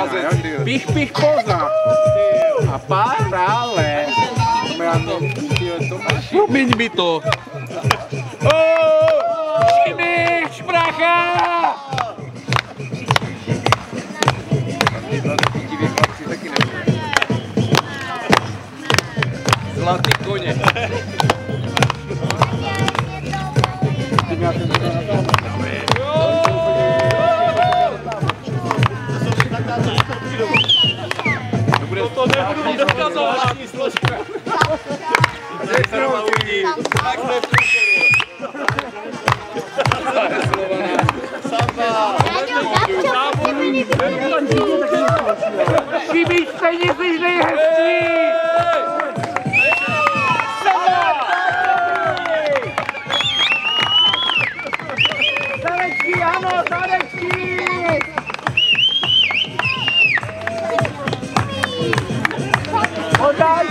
Pich, pich, poza. A parále. Promiň mi to. Šimich, špracha! Zlatý koně. To nebudu moc odkazovat. Tak jsme v průčeru. Samba. Šimich, stejně jsi nejhezčí! Zadečky, ano, zadečky! Podaj!